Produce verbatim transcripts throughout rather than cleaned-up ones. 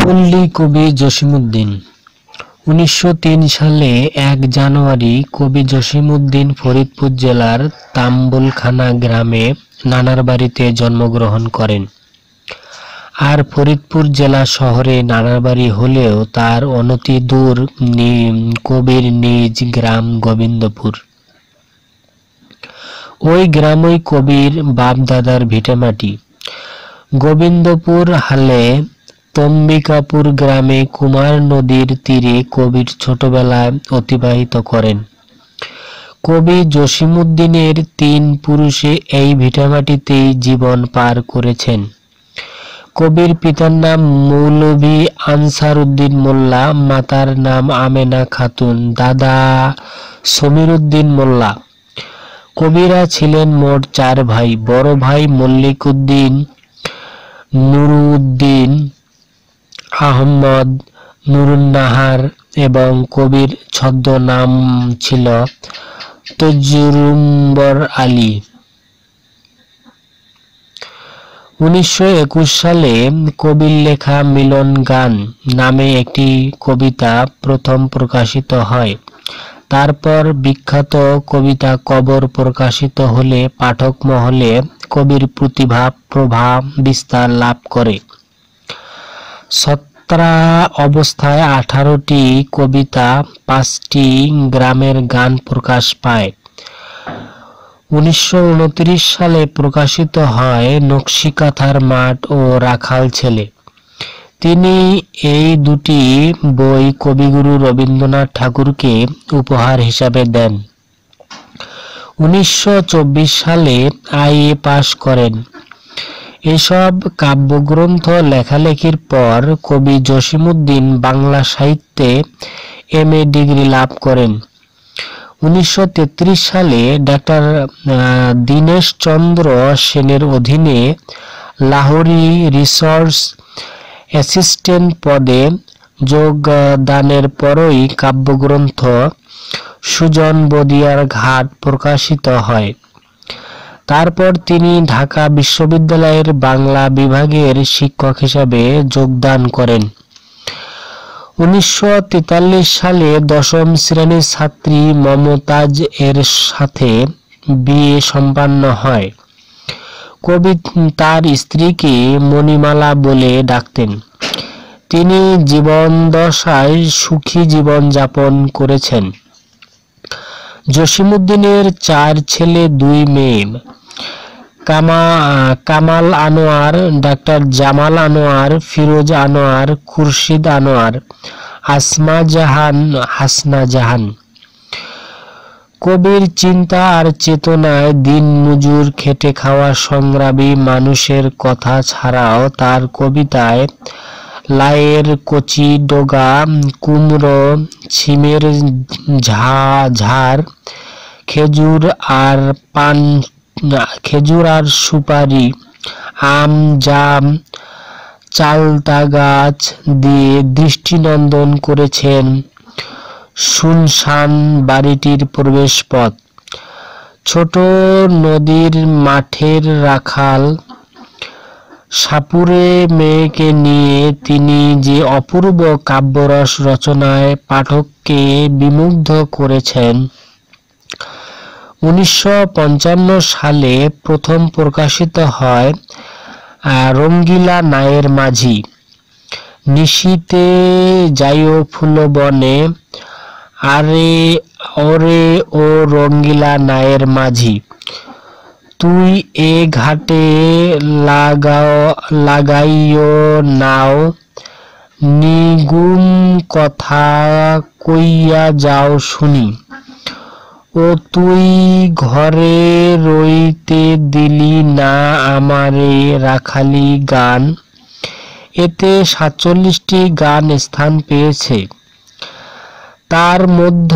পল্লী কবি জসিমউদ্দিন। উনিশশো তিন সালে এক জানুয়ারি কবি জসিমউদ্দিন ফরিদপুর জেলার তাম্বুলখানা গ্রামে নানার বাড়িতে জন্মগ্রহণ করেন। আর ফরিদপুর জেলা শহরে নানার বাড়ি হলেও তার অনতি দূর কবির নিজ গ্রাম গোবিন্দপুর। ওই গ্রামই কবির বাপ-দাদার ভিটেমাটি। গোবিন্দপুর হালে তম্বিকাপুর গ্রামে কুমার নদীর তীরে কবির ছোটবেলায় অতিবাহিত করেন। কবি জসিমউদ্দিনের তিন পুরুষে এই ভিটামাটিতেই জীবন পার করেছেন। কবির পিতার নাম মৌলভী আনসার উদ্দিন মোল্লা, মাতার নাম আমেনা খাতুন, দাদা সমীর উদ্দিন মোল্লা। কবিরা ছিলেন মোট চার ভাই। বড় ভাই মল্লিক উদ্দিন, নুরউদ্দিন আহমদ, নুরুন্নাহার এবং কবির ছদ্মনাম ছিল তজরুম্বর আলী। উনিশশো একুশ সালে কবির লেখা মিলন গান নামে একটি কবিতা প্রথম প্রকাশিত হয়। তারপর বিখ্যাত কবিতা কবর প্রকাশিত হলে পাঠক মহলে কবির প্রতিভা প্রভাব বিস্তার লাভ করে। সত্রা অবস্থায় আঠারোটি কবিতা, পাঁচটি গ্রামের গান প্রকাশ পায়। উনিশশো উনত্রিশ সালে প্রকাশিত হয় নকশিকাঁথার মাঠ ও রাখাল ছেলে। তিনি এই দুটি বই কবিগুরু রবীন্দ্রনাথ ঠাকুরকে উপহার হিসাবে দেন। উনিশশো চব্বিশ সালে আই এ পাশ করেন। এসব কাব্যগ্রন্থ লেখালেখির পর কবি জসিমউদ্দিন বাংলা সাহিত্যে এম এ ডিগ্রি লাভ করেন। উনিশশো তেত্রিশ সালে ডাক্তার দীনেশ চন্দ্র সেনের অধীনে লাহোরি রিসার্চ অ্যাসিস্ট্যান্ট পদে যোগদানের পরই কাব্যগ্রন্থ সুজন বদিয়ার ঘাট প্রকাশিত হয়। তারপর তিনি ঢাকা বিশ্ববিদ্যালয়ের বাংলা বিভাগের শিক্ষক হিসাবে যোগদান করেন। উনিশশো তেতাল্লিশ সালে দশম শ্রেণীর ছাত্রী মমতাজ এর সাথে বিয়ে সম্পন্ন হয়। কবি তার স্ত্রীকে মণিমালা বলে ডাকতেন। তিনি জীবনদশায় সুখী জীবন যাপন করেছেন। জসিমউদ্দিনের চার ছেলে দুই মেয়ে। কামা কামাল আনোয়ার, ডাক্তার জামাল আনোয়ার, ফিরোজ আনোয়ার, খুরশিদ আনোয়ার, আসমা জাহান, হাসনা জাহান। কবির চিন্তা আর চেতনায় দিন মজুর খেটে খাওয়া সংগ্রামী মানুষের কথা ছাড়াও তার কবিতায় লায়ের কচি ডগা, কুমড়ো, ছিমের ঝাড়, খেজুর আর পান খেজুর আর সুপারি, আম, জাম, চালতা গাছ দিয়ে দৃষ্টিনন্দন করেছেন শুনশান বাড়িটির প্রবেশ পথ, ছোট নদীর মাঠের রাখাল, সাপুরে মেয়েকে নিয়ে তিনি যে অপূর্ব কাব্যরস রচনায় পাঠককে বিমুগ্ধ করেছেন। উনিশশো পঞ্চান্ন সালে প্রথম প্রকাশিত হয় রঙ্গিলা নায়ের মাঝি। নিশীতে যাইও ফুল বনে, আরে ওরে ও রঙ্গিলা নায়ের মাঝি, তুই এ ঘাটে লাগাও লাগাইও নাও, নিগুম কথা কইয়া যাও শুনি, ও তুই ঘরে রইতে দিলি না আমারে রাখালি গান। এতে সাতচল্লিশটি গান স্থান পেয়েছে। তার মধ্য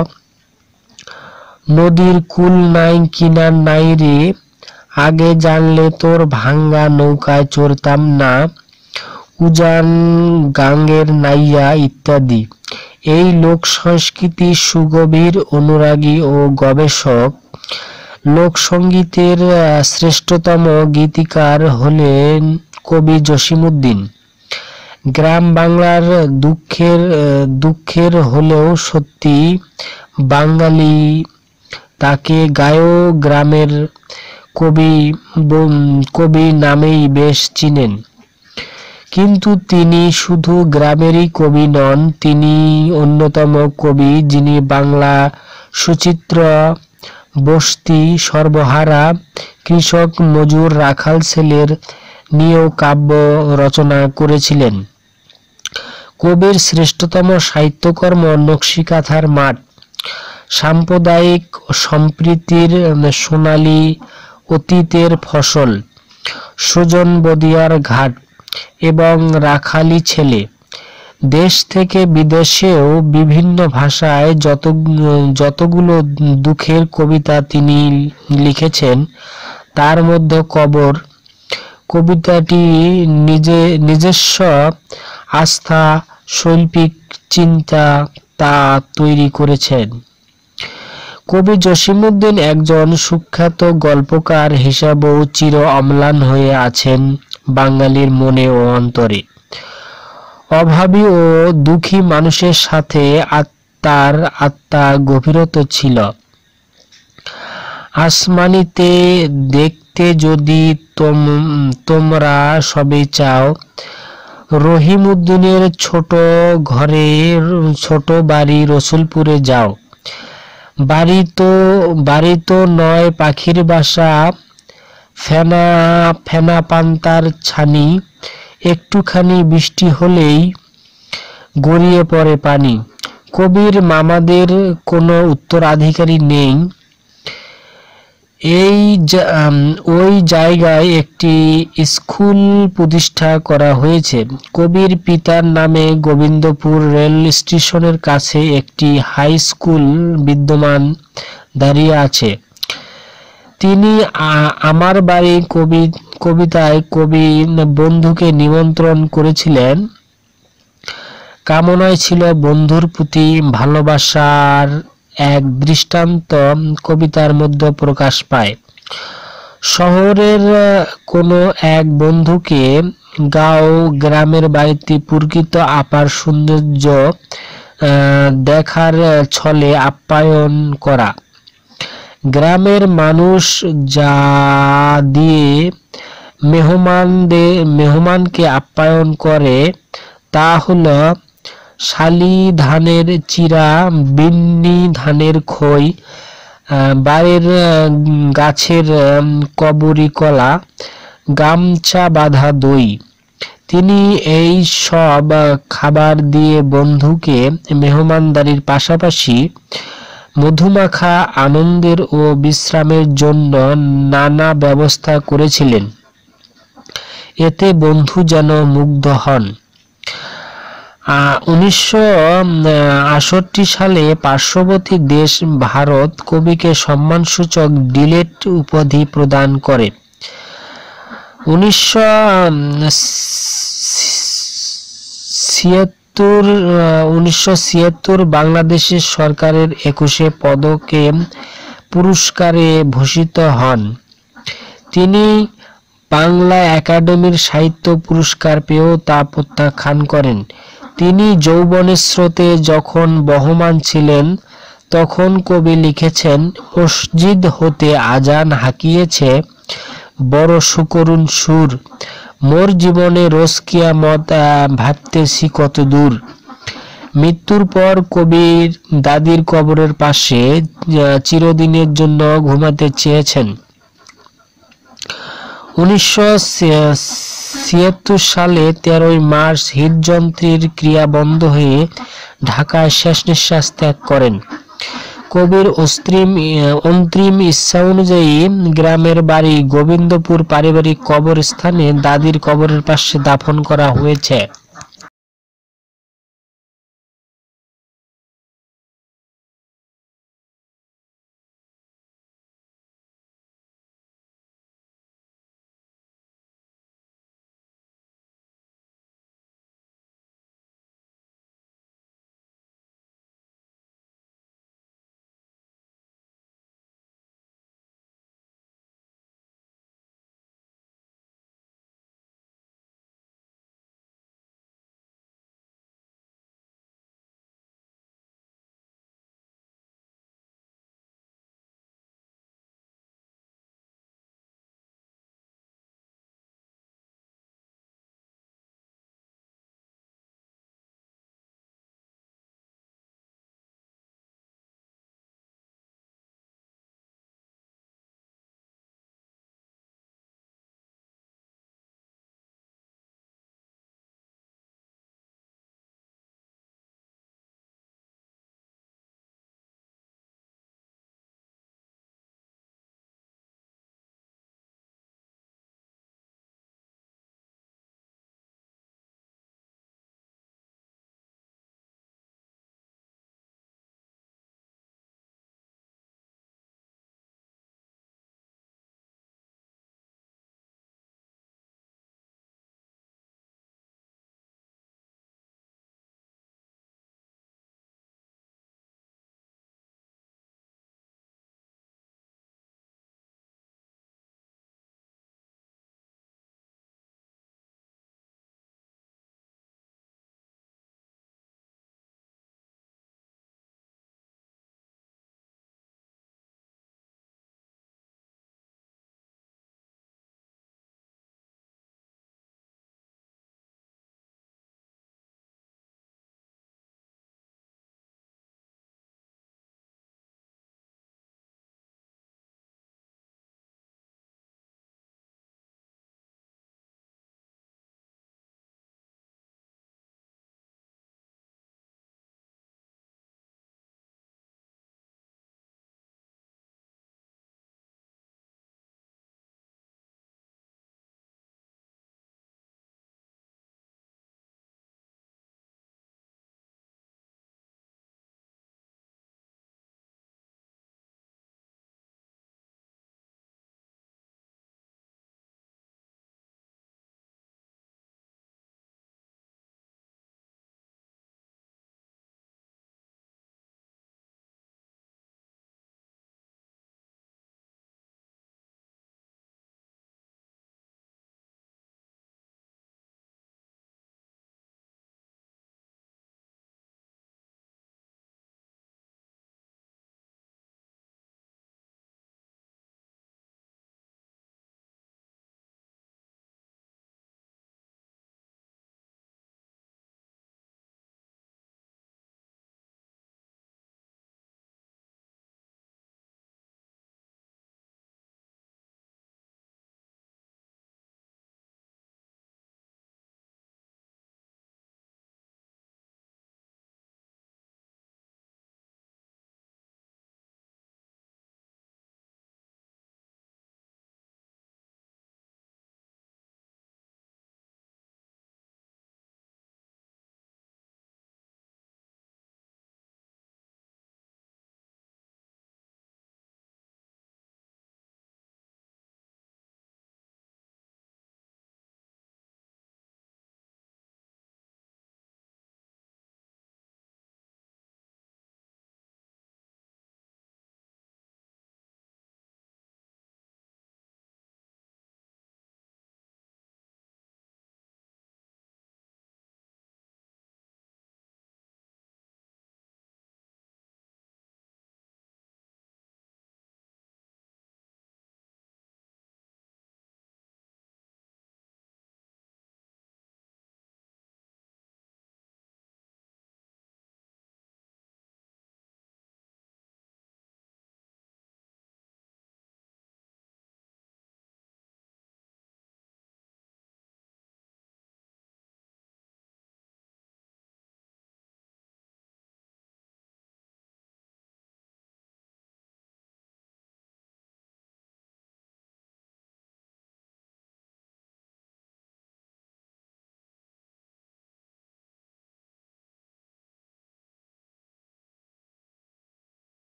নদীর কুল নাই কিনার নাই রে, আগে জানলে তোর ভাঙ্গা নৌকায় চড়তাম না, উজান গাঙ্গের নাইয়া ইত্যাদি। এই লোক সংস্কৃতির সুগভীর অনুরাগী ও গবেষক। লোকসঙ্গীতের শ্রেষ্ঠতম গীতিকার হলেন কবি জসিমউদ্দিন। গ্রাম বাংলার দুঃখের দুঃখের হলেও সত্যি বাঙালি তাকে গায়ো গ্রামের কবি কবি নামেই বেশ চিনেন। কিন্তু তিনি শুধু গ্রামেরই কবি নন, তিনি অন্যতম কবি যিনি বাংলা সুচিত্র বস্তি সর্বহারা কৃষক মজুর রাখাল ছেলের নিয়েও কাব্য রচনা করেছিলেন। কবির শ্রেষ্ঠতম সাহিত্যকর্ম নকশিকাঁথার মাঠ, সাম্প্রদায়িক সম্প্রীতির সোনালী অতীতের ফসল, সুজন বদিয়ার ঘাট এবং রাখালি ছেলে। দেশ থেকে বিদেশেও বিভিন্ন ভাষায় যত যতগুলো দুঃখের কবিতা তিনি লিখেছেন, তার মধ্যে কবর কবিতাটি নিজে নিজস্ব আস্থা শৈল্পিক চিন্তা তা তৈরি করেছেন। কবি জসিমউদ্দিন একজন সুখ্যাত গল্পকার হিসাবেও চির অম্লান হয়ে আছেন বাঙালির মনে ও অন্তরে। অভাবী ও দুঃখী মানুষের সাথে আত্মার আত্মা গভীরত ছিল। আসমানিতে দেখতে যদি তোমরা সবে চাও, রহিমউদ্দিনের ছোট ঘরে ছোট বাড়ি রসুলপুরে যাও। বাড়ি তো বাড়ি তো নয় পাখির বাসা, ফেনা ফেনা পান্তার ছানি, একটুখানি বৃষ্টি হলেই গড়িয়ে পড়ে পানি। কবির মামাদের কোনো উত্তরাধিকারী নেই। এই ওই জায়গায় একটি স্কুল প্রতিষ্ঠা করা হয়েছে। কবির পিতার নামে গোবিন্দপুর রেল স্টেশনের কাছে একটি হাই স্কুল বিদ্যমান দাঁড়িয়ে আছে। তিনি আমার বাড়ি কবি কবিতায় কবি বন্ধুকে নিমন্ত্রণ করেছিলেন। কামনায় ছিল বন্ধুর প্রতি ভালোবাসার এক দৃষ্টান্ত কবিতার মধ্যে প্রকাশ পায়। শহরের কোনো এক বন্ধুকে গাঁও গ্রামের বাড়িতে প্রকৃত আপার সৌন্দর্য দেখার ছলে আপ্যায়ন করা। গ্রামের মানুষ যা দিয়ে মেহমানদের মেহমানকে আপ্যায়ন করে তা হলো শালি ধানের চিরা, বিন্নি ধানের খই, বাড়ির গাছের কবরি কলা, গামছা বাঁধা দই। তিনি এই সব খাবার দিয়ে বন্ধুকে মেহমানদারির পাশাপাশি মধুমাখা আনন্দের ও বিশ্রামের জন্য নানা ব্যবস্থা করেছিলেন। এতে বন্ধু যেন মুগ্ধ হন। উনিশশো আটষট্টি সালে পার্শ্ববর্তী দেশ ভারত কবিকে সম্মানসূচক ডিলেট উপাধি প্রদান করে। উনিশশো ছিয়াত্তর উনিশশো ছিয়াত্তর বাংলাদেশের সরকারের একুশে পদকে পুরস্কারে ভূষিত হন। তিনি বাংলা একাডেমির সাহিত্য পুরস্কার পেয়েও তা প্রত্যাখ্যান করেন। তিনি যৌবনের স্রোতে যখন বহমান ছিলেন, তখন কবি লিখেছেন, মসজিদ হতে আজান হাঁকিয়েছে বড় সুকরুণ সুর, মোর জীবনে রোজ কিয়ামত ভাবতেছি কত দূর। মৃত্যুর পর কবির দাদির কবরের পাশে চিরদিনের জন্য ঘুমাতে চেয়েছেন। উনিশশো ছিয়াত্তর সালে তেরোই মার্চ হৃদযন্ত্রের ক্রিয়া বন্ধ হয়ে ঢাকায় শেষ নিঃশ্বাস ত্যাগ করেন। কবির অন্তিম অন্তিম ইচ্ছা অনুযায়ী গ্রামের বাড়ি গোবিন্দপুর পারিবারিক কবরস্থানে দাদির কবরের পাশে দাফন করা হয়েছে।